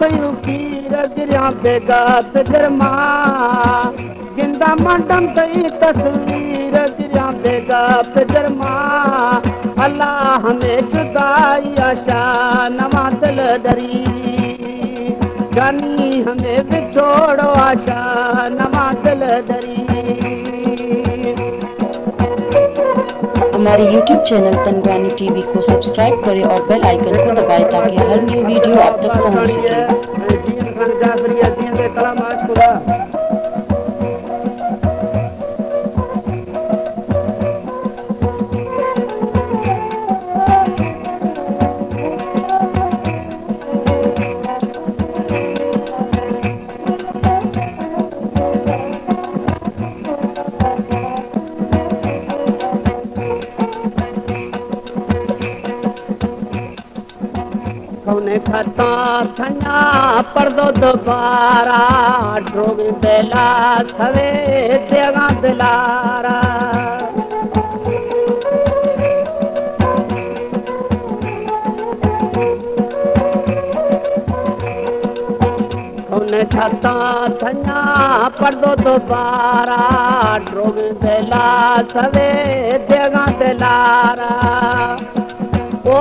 थयूं खीर गिरियां बेगा पिजरमा गिंदा मंडम तई तस्वीर गिरियां बेगा पिजरमा अल्लाह में जुदाई आशा नवा दिल डरी जानी हमें बिछोड़ो आशा नवा दिल डरी। हमारे YouTube चैनल तनवानी टीवी को सब्सक्राइब करें और बेल आइकन को दबाएं ताकि हर न्यू वीडियो आप तक पहुंच सके। कौने खता थना पर्दो दोबारा ड्रोग बेला सवे देगा दिलारा कौने खता थना पर्दो दोबारा ड्रोग बेला सवे देगा दिलारा ओ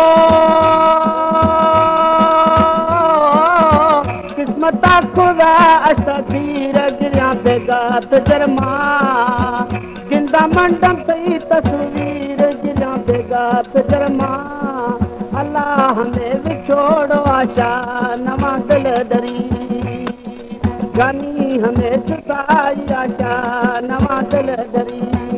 किस्मता खुदा अशबीर गिरियां बेगा पिजरमा गिंदा मंडम तई तस्वीर गिरियां बेगा पिजरमा अल्लाह में विछोड़ो आशा नवा दिल डरी जानी हमें जुदाई आशा नवा दिल डरी।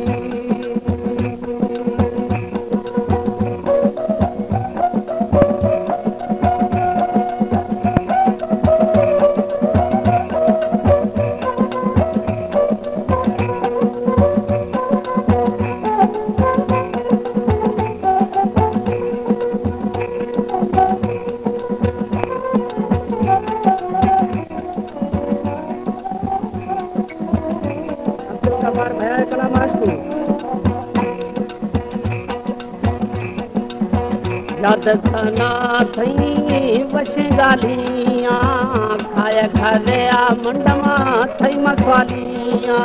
याद खाना थई वशगालियां खाए खालिया मंडमा थई मसवालियां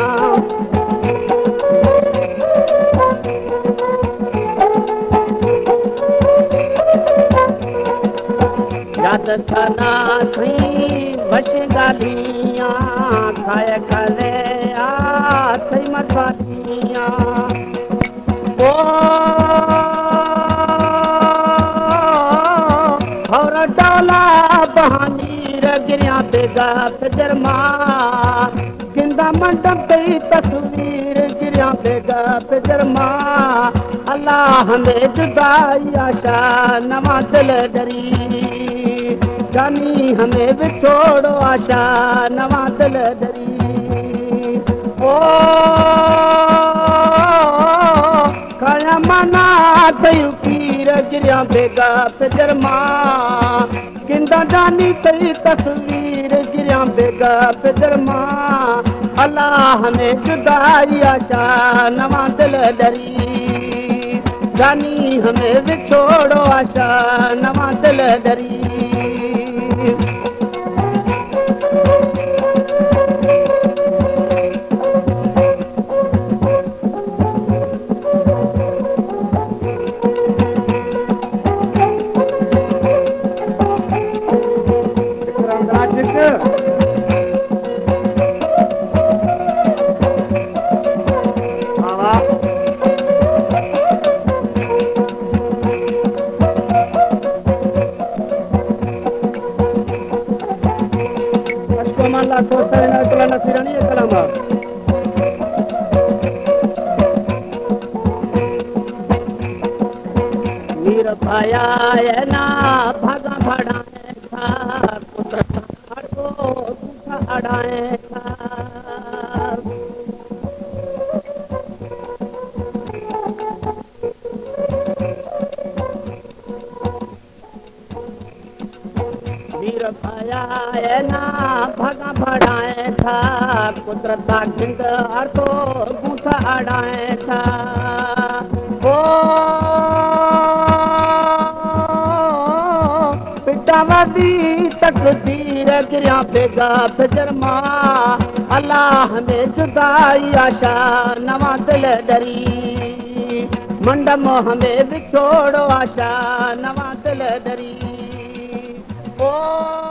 याद खाना थई वशगालियां खाए खालिया थई मसवालियां ओ डाला बहानी गिरियां बेगा पिजरमा गिंदा मंडम तई तस्वीर गिरियां बेगा पिजरमा अल्लाह में जुदाई आशा नवा दिल डरी जानी हमें बिछोड़ो आशा नवा दिल डरी ओ खाया मना थयूं खीर गिरियां बेगा पिजरमा गिंदा जानी तई तस्वीर गिरियां बेगा पिजरमा अल्लाह में जुदाई आशा नवा दिल डरी जानी हमें विछोड़ो आशा नवा दिल डरी। मीर पाया ना भागा भड़ाए था पुत्र को अड़ाए था मीर पाया ना भागा भड़ाए था कुदरत खिंद को गूठा अड़ाए था ओ पिटावदी तकदीर गिरिया पेगा फजरमा अल्लाह में जुदाई आशा नवा दिल डरी मंड मोह में विछोड़ो आशा नवा दिल डरी ओ